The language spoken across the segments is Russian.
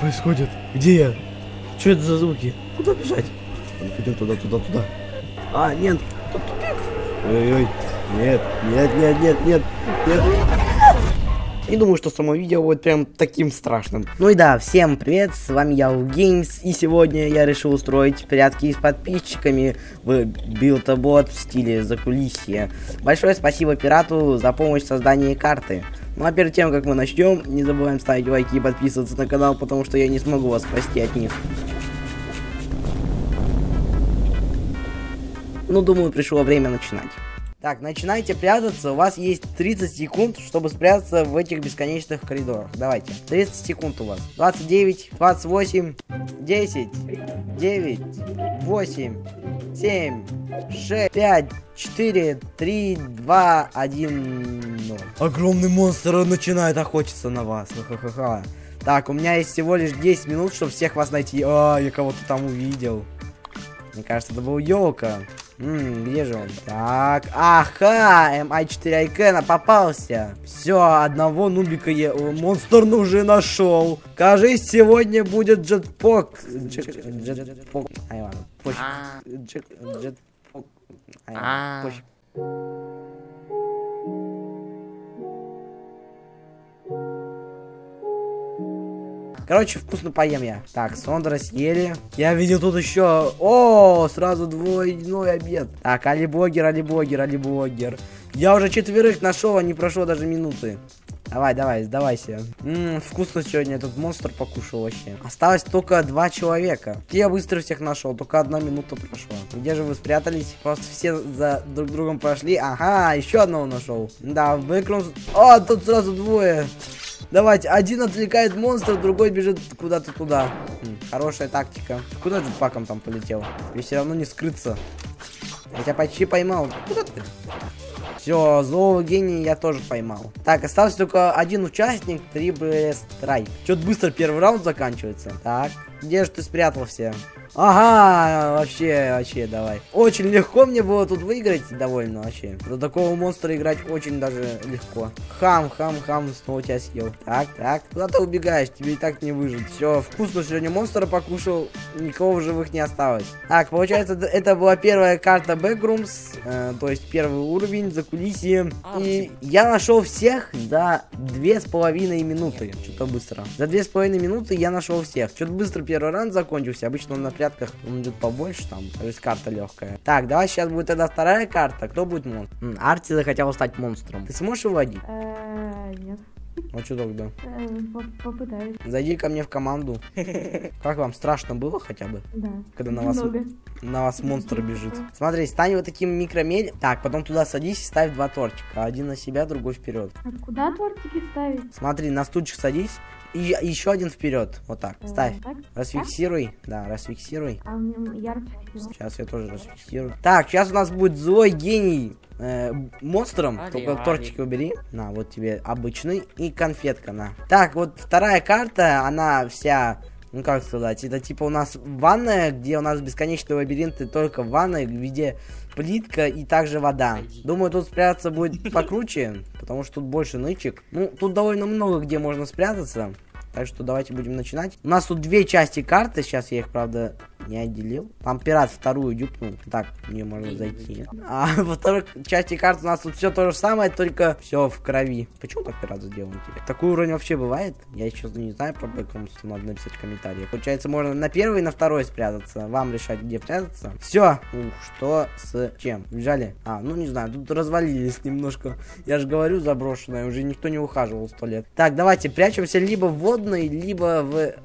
происходит? Где я? Что это за звуки? Куда бежать? Пойдем туда. А, нет, тут тупик. Ой-ой, нет. Не думаю, что само видео будет прям таким страшным. Ну и да, всем привет, с вами я, Games, и сегодня я решил устроить прятки с подписчиками в Build-A-Bot в стиле закулисье. Большое спасибо пирату за помощь в создании карты. Ну а перед тем, как мы начнем, не забываем ставить лайки и подписываться на канал, потому что я не смогу вас спасти от них. Ну, думаю, пришло время начинать. Так, начинайте прятаться, у вас есть 30 секунд, чтобы спрятаться в этих бесконечных коридорах. Давайте, 30 секунд у вас. 29, 28, 10, 9, 8, 7, 6, 5, 4, 3, 2, 1, 0. Огромный монстр начинает охотиться на вас. Ха-ха-ха. Так, у меня есть всего лишь 10 минут, чтобы всех вас найти. А, я кого-то там увидел. Мне кажется, это был Йока. Где же он? Так, ага, MI4 Айкена попался. Все, одного нубика монстр уже нашел. Кажись, сегодня будет джетпок. Джетпок. Ай, ладно, пофиг. Джетпок. Ай, ладно, пофиг. Короче, вкусно поем я. Так, Сондра съели. Я видел тут еще. О, сразу двойной обед. Так, алибогер. Я уже 4 нашел, а не прошло даже минуты. Давай, сдавайся. Вкусно сегодня этот монстр покушал вообще. Осталось только 2 человека. Я быстро всех нашел, только 1 минута прошла. Где же вы спрятались? Просто все за друг другом прошли. Ага, еще одного нашел. Да, в бэкграунд. О, тут сразу 2. Давайте, один отвлекает монстра, другой бежит куда-то туда. Хорошая тактика. Куда джетпаком там полетел? Тебе все равно не скрыться. Я тебя почти поймал. Куда ты? Все, злого гения я тоже поймал. Так, остался только 1 участник, 3 страйк. Что-то быстро первый раунд заканчивается. Так, где же ты спрятался? Ага, вообще, давай. Очень легко мне было тут выиграть, довольно вообще. До такого монстра играть очень даже легко. Хам, снова тебя съел. Так, куда ты убегаешь? Тебе и так не выжить. Все, вкусно сегодня монстра покушал, никого в живых не осталось. Так, получается, это была первая карта Backrooms, то есть первый уровень, закулисье. И я нашел всех за 2,5 минуты. Что-то быстро. За 2,5 минуты я нашел всех. Что-то быстро первый раунд закончился. Обычно он на прятках он идет побольше, там, то есть карта легкая. Так, давай сейчас будет тогда вторая карта. Кто будет монстр? Арти захотел стать монстром. Ты сможешь его водить? Нет. Ну что тогда? Попытаюсь. Зайди ко мне в команду. Как вам, страшно было хотя бы? Да. Когда на вас монстр бежит. Смотри, стань вот таким микромель. Так, потом туда садись и ставь 2 тортика. Один на себя, другой вперед. А куда тортики ставить? Смотри, на стульчик садись. И еще один вперед. Вот так. Ставь. Так? Расфиксируй. Да, расфиксируй. А я расфиксирую. Сейчас я тоже расфиксирую. Так, сейчас у нас будет злой гений монстром. Только тортики убери. На, вот тебе обычный. И конфетка, на. Так, вот вторая карта, она вся... Ну, как сказать, это типа у нас ванная, где у нас бесконечные лабиринты только в ванной, где плитка и также вода. Думаю, тут спрятаться будет покруче, потому что тут больше нычек. Ну, тут довольно много где можно спрятаться. Так что давайте будем начинать. У нас тут 2 части карты. Сейчас я их, правда, не отделил. Там пират вторую дюпнул. Так, мне можно зайти. А во второй части карты у нас тут все то же самое, только все в крови. Почему так пират сделал тебе? Такой уровень вообще бывает? Я еще не знаю про Backrooms, надо написать в комментариях. Получается, можно на первый и на второй спрятаться. Вам решать, где прятаться. Все. Что с чем? Бежали? А, ну не знаю, тут развалились немножко. Я же говорю, заброшенное. Уже никто не ухаживал 100 лет. Так, давайте прячемся либо в воду, либо в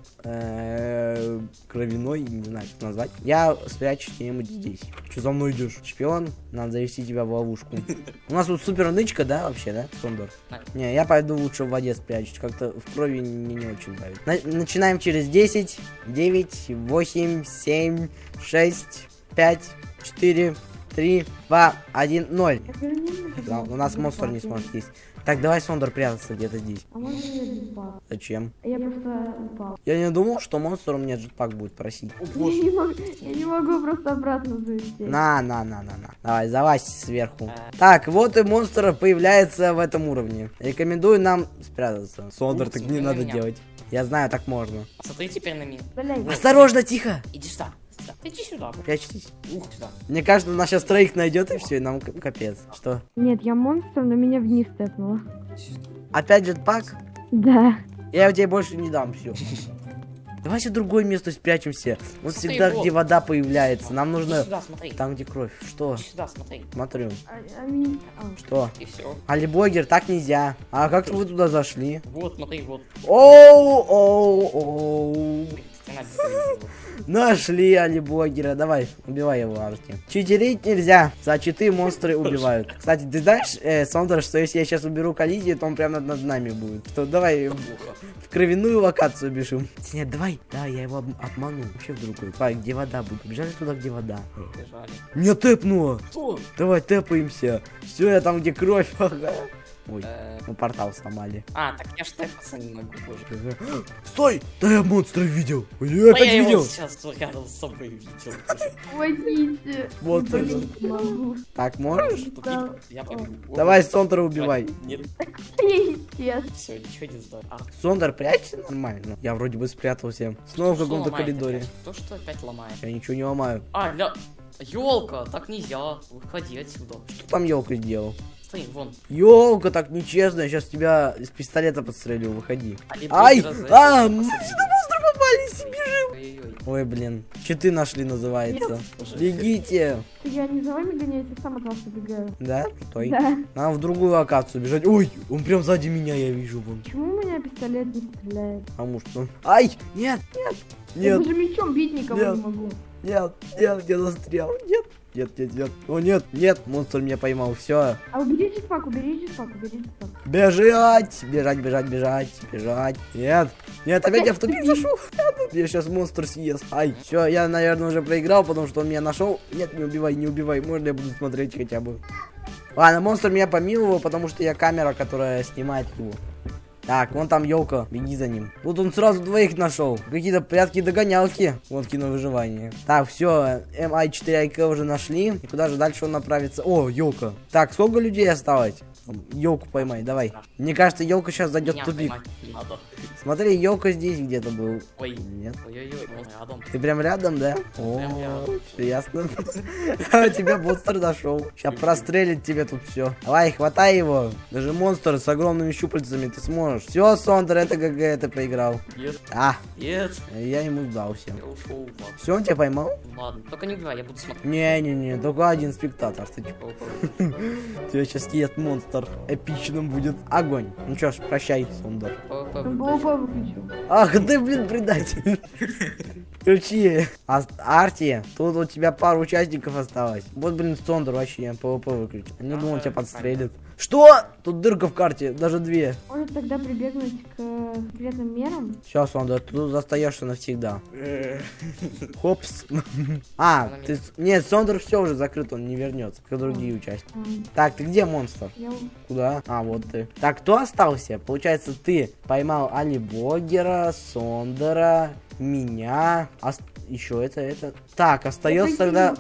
кровяной, не знаю, как назвать. Я спрячусь где-нибудь здесь. Что за мной идешь? Шпион, надо завести тебя в ловушку. У нас тут супер нычка, да, вообще, да, Сондор? Не, я пойду лучше в воде спрячусь. Как-то в крови мне не очень нравится. Начинаем через 10, 9, 8, 7, 6, 5, 4, 3, 2, 1, 0. Так верни мне, Да, пожалуйста, у нас монстр не джетпак. сможет есть. Так, давай, Сондер, прятаться где-то здесь. А можно мне джетпак? Зачем? Я просто упал. Я не думал, что монстр у меня джетпак будет просить. Я не могу просто обратно залететь. На. Давай, залазь сверху. Так, вот и монстр появляется в этом уровне. Рекомендую нам спрятаться. Сондер, так не смотри на надо меня. делать. Я знаю, так можно. Смотри теперь на меня. Блядь, Осторожно, тихо! Иди сюда. Сюда. Ты иди сюда. Прячьтесь. Сюда. Мне кажется, нас сейчас троих найдет и все, и нам капец. Что? Нет, я монстр, но меня вниз тэпнуло. Опять джетпак? Да. Я тебе больше не дам, все. Давайте в другое место спрячемся. Вот Смотри, всегда, вот. где вода появляется. Нам Иди нужно сюда, смотри. там, где кровь. Что? Иди сюда, смотри. Смотрю. Что? И все. Алибогер, так нельзя. А как вы туда зашли? Вот, смотри, вот. Оу. Стена без телевизора. Нашли Алибогера. Давай, убивай его, Арти. Читерить нельзя. За читы монстры убивают. Кстати, ты знаешь, Сондер, что если я сейчас уберу коллизию, то он прямо над нами будет. Что, давай в кровяную локацию бежим. Нет, давай. Да, я его обману. Вообще в другую. Давай, где вода будет? Побежали туда, где вода. Бежали. Меня тэпнуло. Что? Давай, тэпаемся. Все, я там, где кровь. Ага. Ой, мы портал сломали. А, так я ж тэпаться не могу, боже. Стой! Да я монстра видел. Я Да опять я его видел. сейчас рядом с собой видел. Уйдите. Вот это. Не могу. Так, можешь? Да. Я побегу. Давай Сондера убивай. Нет, Естественно. все, ничего не знаю. А, Сондер, прячься нормально. Я вроде бы спрятался. Снова в что каком-то ломает коридоре. опять? То, что опять ломает. Я ничего не ломаю. А, елка, так нельзя. Выходи отсюда. Что там елка сделал? Смотри, вон. Елка, так нечестно. Я сейчас тебя из пистолета подстрелю. Выходи. А Ай! Либо А, мы сюда монстры попались. Бежим. Ой-ой-ой. Ой, блин. Читы нашли, называется. Бегите. Я не за вами гоняюсь, я сам от вас убегаю. Да? Стой. Да. Надо в другую локацию бежать. Ой, он прям сзади меня, я вижу вон. Почему у меня пистолет не стреляет? Потому что... Ай! Нет! Нет! Я Нет! даже мечом бить никого Нет. не могу. Нет! Нет! Я застрял! Нет! Нет, нет, нет. О, нет, нет, монстр меня поймал. Все. А убери джетпак, убери джетпак, убери джетпак. Бежать! Бежать, бежать, бежать, бежать. Нет! Нет, опять я в тупик зашел. Я сейчас монстр съест. Ай, все, я, наверное, уже проиграл, потому что он меня нашел. Нет, не убивай, не убивай. Можно я буду смотреть хотя бы? Ладно, монстр меня помиловал, потому что я камера, которая снимает его. Так, вон там елка, беги за ним. Тут он сразу двоих нашел. Какие-то прятки-догонялки. Вот кино выживание. Так, все, MI4IK уже нашли. И куда же дальше он направится? О, елка. Так, сколько людей осталось? Елку поймай, давай. Мне кажется, елка сейчас зайдет в Меня тупик. поймать не надо. Смотри, елка здесь где-то был. Ой, Нет. ой-ой-ой, он рядом. Ты прям рядом, да? Прям О, рядом. всё ясно. Тебя монстр нашел. Сейчас прострелит тебе тут все. Давай, хватай его. Даже монстр с огромными щупальцами ты сможешь. Все, Сондер, это ГГ, ты проиграл. Нет, А, нет. я ему сдался. Я ушел, ладно. Все, он тебя поймал? Ладно, только не убивай, я буду смотреть. Не-не-не, только один спектатор. Ты чё? Опа. Тебя сейчас ест монстр. Эпичным будет. Огонь. Ну что ж, прощай, Сондер. Опа. ПВП выключил. Ах, ты, блин, предатель. Включи. Арти, тут у тебя пару участников осталось. Вот, блин, Сондер вообще ПВП выключил. Не думал, он тебя подстрелит. Что? Тут дырка в карте, даже две. Может тогда прибегнуть к секретным мерам? Сейчас, Сондер, ты тут остаешься навсегда. Хопс. А, ты... Нет, Сондер все уже закрыт, он не вернется, как и другие участники. Так, ты где, монстр? Я Куда? А, вот ты. Так, кто остался? Получается, ты поймал Алибогера, Сондера, меня. Еще это. Так, остается тогда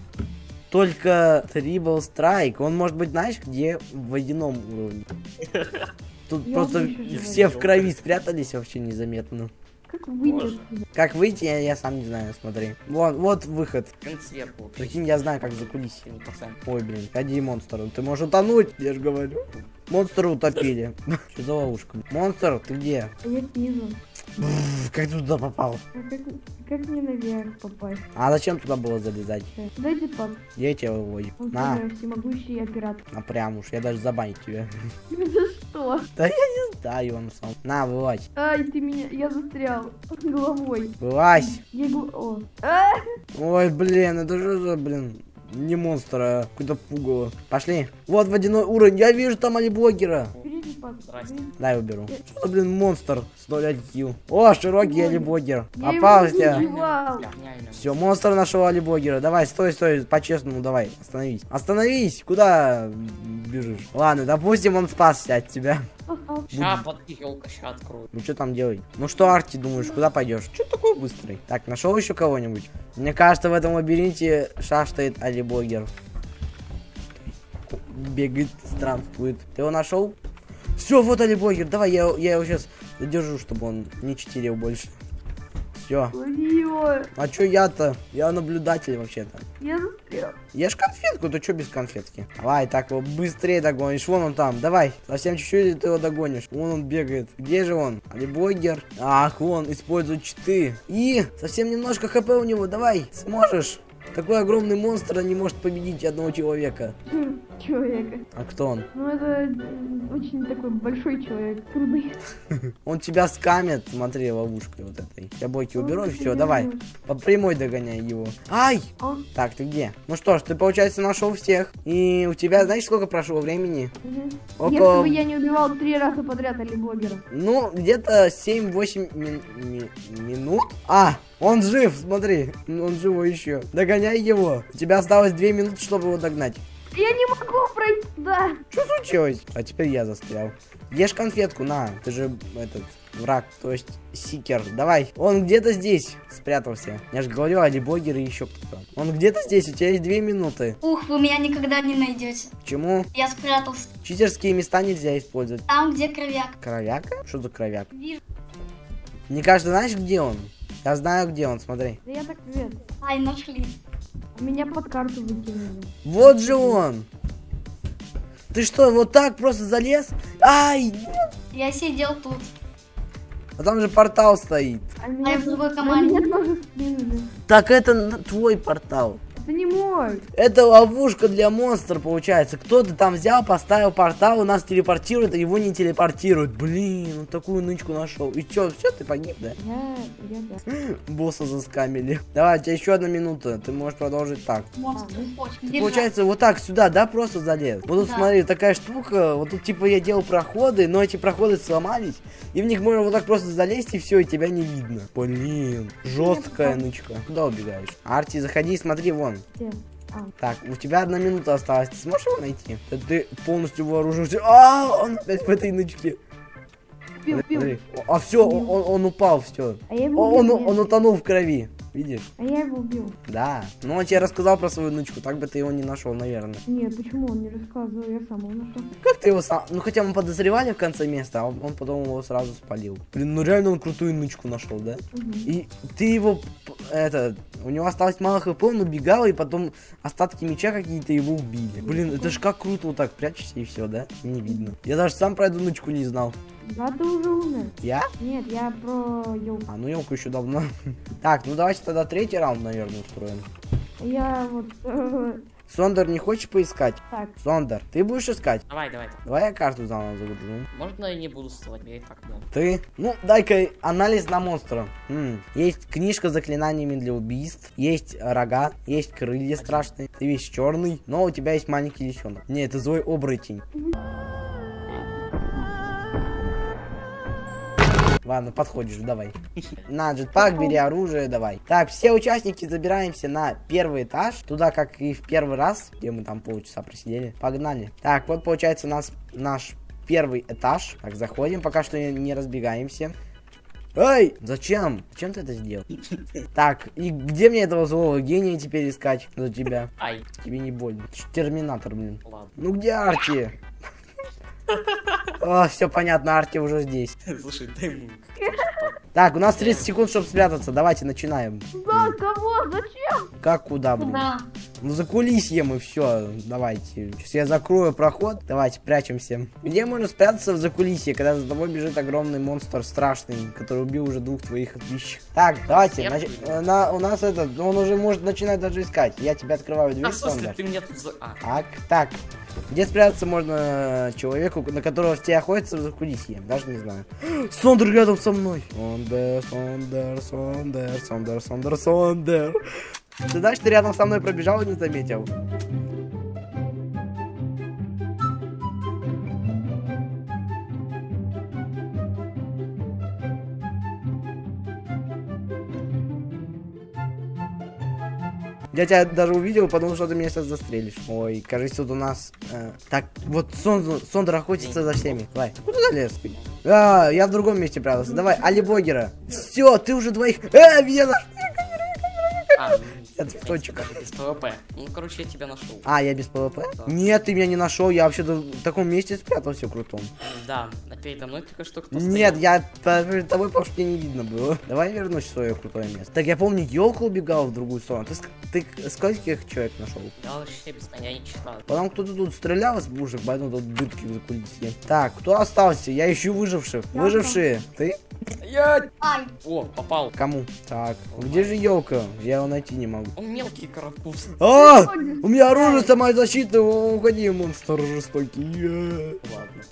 только Трибл Страйк. Он может быть, знаешь, где? В водяном уровне. Тут Я просто еще живу. все в крови спрятались вообще незаметно. Как выйти Боже. отсюда? Как выйти, я сам не знаю, смотри. Вот выход. Блин, сверху. Прикинь, я знаю, как закулисить. Не пацан. Ой, блин, ходи, монстр, ты можешь утонуть, я же говорю. Монстра утопили. Что за ловушка? Монстр, ты где? Я снизу. Как ты туда попал? А как мне наверх попасть? А зачем туда было залезать? Дай джетпак. Я тебя выводит. Он На, самый всемогущий оператор. прям уж, я даже забанить тебя. За что? Да я не знаю, он сам. На, вылазь. Ай, ты меня... Я застрял. Головой. Вылазь. Я О. Ой, блин, это же за, блин, не монстр, а какое-то пугало. Пошли. Вот водяной уровень, я вижу там алибогера. Бери спас. Здрасте. Блин, Дай уберу. Что, блин, монстр с 0 IQ. О, широкий Ой. алибогер. Я его Попался. не убивал. Все, монстр нашего алибогера. Давай, стой, стой, по-честному, давай. Остановись. Остановись! Куда бежишь? Ладно, допустим, он спасся от тебя. Остался. Ща под елка, ща открою. Ну что там делать? Ну что, Арти, думаешь, куда пойдешь? Че такой быстрый? Так, нашел еще кого-нибудь? Мне кажется, в этом лабиринте шастает алибогер. Бегает, странствует. Ты его нашел? Все, вот алибогер. Давай, я его сейчас задержу, чтобы он не читерил больше. Все. Лови его. А чё я-то? Я наблюдатель вообще-то. Я застрял. Ешь конфетку, ты чё без конфетки? Давай, так его быстрее догонишь. Вон он там, давай. Совсем чуть-чуть и ты его догонишь. Вон он бегает. Где же он? Алибогер. Ах, вон, использует читы. И совсем немножко хп у него. Давай, сможешь. Такой огромный монстр не может победить одного человека. Человека. А кто он? Ну это очень такой большой человек. Трудный. Он тебя скамит. Смотри, ловушкой вот этой. Я блоки уберу и все, давай. По прямой догоняй его. Ай! Он. Так, ты где? Ну что ж, ты, получается, нашел всех. И у тебя, знаешь, сколько прошло времени? Если Около... бы я не убивал 3 раза подряд алибогера. Ну, где-то 7-8 минут. А, он жив, смотри. Он живой еще. Догоняй его. У тебя осталось 2 минуты, чтобы его догнать. Я не могу пройти туда. Что случилось? А теперь я застрял. Ешь конфетку, на. Ты же этот враг, то есть сикер. Давай. Он где-то здесь спрятался. Я же говорю, алибогер и еще кто-то. Он где-то здесь, у тебя есть 2 минуты. Ух, вы меня никогда не найдете. Почему? Я спрятался Читерские места нельзя использовать. там, где кровяк. Кровяка? Что за кровяк? Вижу. Мне кажется, знаешь, где он? Я знаю, где он, смотри. Да я так привет. Ай, нашли. Меня под карту выкинули. Вот же он! Ты что, вот так просто залез? Ай! Я сидел тут. А там же портал стоит. А я в другой а команде. меня тоже скинули. Так это твой портал. Это не мой. Это ловушка для монстра, получается. Кто-то там взял, поставил портал, у нас телепортирует, а его не телепортирует. Блин, он такую нычку нашел. И чё, все, ты погиб, да? Да. Босса заскамили. Давай, у тебя еще 1 минута. Ты можешь продолжить так. Монстр хочет. Ты, получается, вот так сюда, да, просто залез. Вот тут, Да. смотри, такая штука. Вот тут, типа, я делал проходы, но эти проходы сломались. И в них можно вот так просто залезть, и все, и тебя не видно. Блин, жесткая нычка. Куда убегаешь? Арти, заходи, смотри, вон. Где? А, Так, у тебя 1 минута осталась. Ты сможешь его найти? Это ты полностью вооружился. А, он опять в этой нычке. пил, пил. Смотри. А все, он упал, все. А я его убил. Он утонул в крови. Видишь? А я его убил. Да. Ну, он тебе рассказал про свою нычку, так бы ты его не нашел, наверное. Нет, почему он не рассказывал? Я сам его нашел. Как ты его сам... Ну, хотя мы подозревали в конце места, а он потом его сразу спалил. Блин, ну реально он крутую нычку нашел, да? Мгм. И ты его... У него осталось мало хп, он убегал, и потом остатки меча какие-то его убили. Блин, это ж как круто вот так прячешься и все, да? И не видно. Я даже сам про эту нычку не знал. Да, ты уже умер. Я? Нет, я про елку. А, ну елку еще давно. Так, ну давайте тогда 3-й раунд, наверное, устроим. Я вот... Сондер, не хочешь поискать? Так, Сондер, ты будешь искать? Давай. Давай я карту заново загружу. Можно я не буду вставать? Я и так дал. Ты? Ну, дай-ка анализ на монстра. Есть книжка с заклинаниями для убийств, есть рога, есть крылья страшные, ты весь черный, но у тебя есть маленький лисенок. Не, это злой оборотень. Ладно, подходишь, давай. На, джетпак, бери оружие, давай. Так, все участники забираемся на 1-й этаж. Туда, как и в первый раз, где мы там полчаса просидели. Погнали. Так, вот получается наш 1-й этаж. Так, заходим, пока что не разбегаемся. Эй! Зачем? Зачем ты это сделал? Так, и где мне этого злого гения теперь искать за тебя? Ай, Тебе не больно. Ты ж терминатор, блин. ладно. Ну где Арти? О, все понятно, Арти уже здесь. Слушай, дай мне. Так, у нас 30 секунд, чтобы спрятаться. Давайте начинаем. да, кого? Зачем? Как куда, блин? Куда? Ну за кулисьем и все. Давайте. Сейчас я закрою проход. Давайте, прячемся. Где можно спрятаться в закулисье, когда за тобой бежит огромный монстр страшный, который убил уже 2 твоих отличий. Так, давайте. У нас этот, он уже может начинать даже искать. Я тебе открываю дверь, А в смысле, Сондер. ты меня тут за... А, Так, так. Где спрятаться можно человеку, на которого все охотятся в закулисье? Даже не знаю. Сондер рядом со мной. Сондер. Ты знаешь, ты рядом со мной пробежал и не заметил. Я тебя даже увидел, потому что ты меня сейчас застрелишь. Ой, кажется, тут у нас... так, вот Сондер охотится за всеми. Давай, куда залез ты? Я в другом месте прятался. Давай, Алибогера. Все, ты уже двоих... меня нашел. Это в точку. Без ПВП. Ну, короче, я тебя нашел. Я без ПВП? Да. Нет, ты меня не нашел, я вообще-то в таком месте спрятался крутом. Да, передо мной только что кто Нет, стоял. я перед тобой, потому что тебя не видно было. Давай вернусь в свое крутое место. Так, я помню, елка убегала в другую сторону. Ты скольких человек нашел? Я вообще без меня не читал. Потом кто-то тут стрелял из пушек, поэтому тут дырки в закулисье. Так, кто остался? Я ищу выживших. Я Выжившие. Ты? Я... Ай, О, попал. Кому? Так, где же елка? Я его найти не могу. Он мелкий карапуз. У меня оружие самозащиты. Уходи, монстр жестокий. Ладно.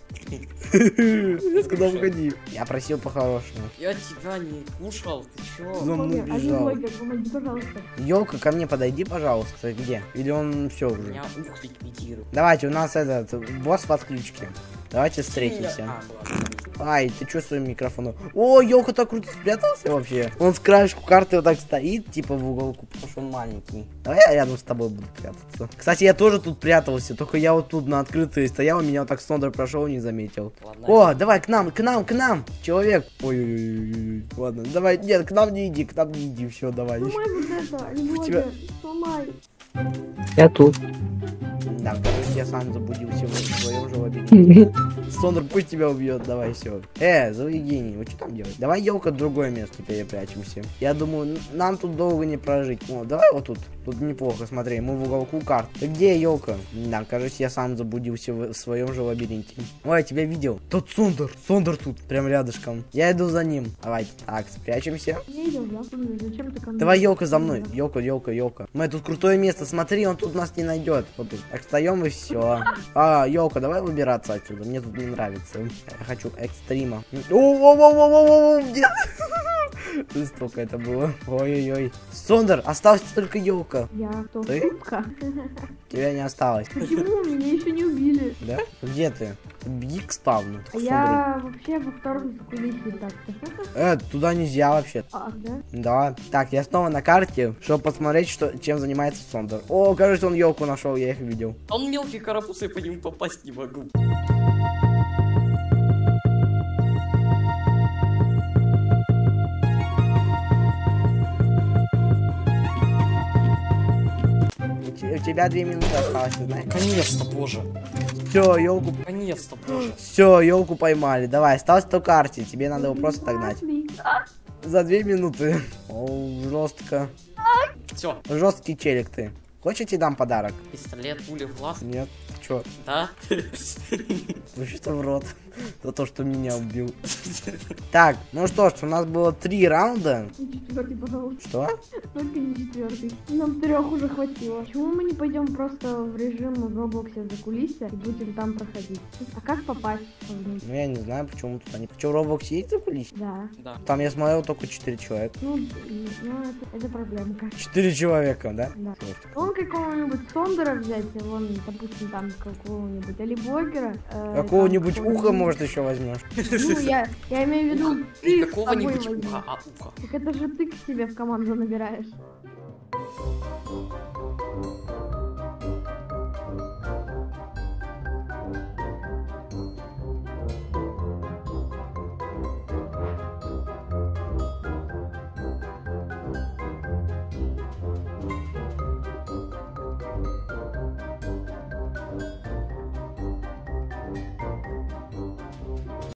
Куда уходи? Я просил по-хорошему. Я тебя не кушал, ты чё? За мной Блогер, бежал. блогер, помоги, пожалуйста. Елка, ко мне подойди, пожалуйста. Где? Или он все уже? Меня ух ликвидирует. Давайте, у нас этот босс в отключке. Давайте встретимся. Ладно. Ай, ты чё своим микрофоном? О, елка так круто спрятался вообще. Он с краешку карты вот так стоит, типа в уголку, потому что он маленький. Давай я рядом с тобой буду прятаться. Кстати, я тоже тут прятался, только я вот тут на открытой стоял, меня вот так Сондер прошел и не заметил. Ладно. О, давай к нам, человек. Ой-ой-ой. Ладно, давай, нет, к нам не иди, все, давай. Сломай вот это, тебя- блогер, сломай. Я тут. Да, кажется, я сам заблудился в своем же лабиринте. Сондер, пусть тебя убьет, давай, все. злый гений, вы что там делаете? Давай, елка, в другое место перепрячемся. Я думаю, нам тут долго не прожить. О, давай вот тут. Тут неплохо, смотри, мы в уголку карт. Ты где, елка? Да, кажется, я сам заблудился в своем же лабиринте. Ой, я тебя видел. Тот Сондер тут, прям рядышком. Я иду за ним. Давайте, так, спрячемся. Не видел, я помню, зачем ты ко мне? Давай, елка, за мной. Елка. Мы тут крутое место. Смотри, он тут нас не найдет. Вот тут. Так встаем и все. Елка, давай выбираться отсюда. Мне тут не нравится. Я хочу экстрима. Нет. Жестоко это было. Ой-ой-ой. Сондер, осталась только елка. Я кто? Ты? Шутка. Тебя не осталось. Почему? Меня еще не убили. Да? Где ты? Беги к спавну. А я вообще во втором закулисье так-то. Туда нельзя вообще. Да? Да. Так, я снова на карте, чтобы посмотреть, чем занимается Сондер. О, кажется, он елку нашел, я их видел. Он мелкий карапуз, я по нему попасть не могу. У тебя 2 минуты осталось, знаешь? Наконец-то, боже. Все, елку. Наконец-то, боже. Все, елку поймали. Давай, осталось то карте. Тебе надо его просто догнать. Отлично. За 2 минуты. О, жестко. Все. Жесткий челик ты. Хочешь, я тебе дам подарок? Пистолет, пуля в глаз. Нет. Чё? Да? Вообще-то в рот. За то, что меня убил. Так, ну что ж, у нас было 3 раунда. Четвертый, пожалуйста. Что? Только не четвертый. Нам 3 уже хватило. Почему мы не пойдем просто в режим в Роблоксе за кулисья и будем там проходить? А как попасть? Ну я не знаю, почему тут они. Что, в Roblox есть закулисье? Да. Да. Там я смотрел только 4 человека. Ну, это проблемка. 4 человека, да? Да. Жестко. Он какого-нибудь Сондера взять, вон, допустим, там какого-нибудь Алибогера. Какого-нибудь там уха, может, еще возьмешь. Ну, я имею в виду, ты с собой Какого-нибудь возьми. уха, уха. Так это же ты к себе в команду набираешь.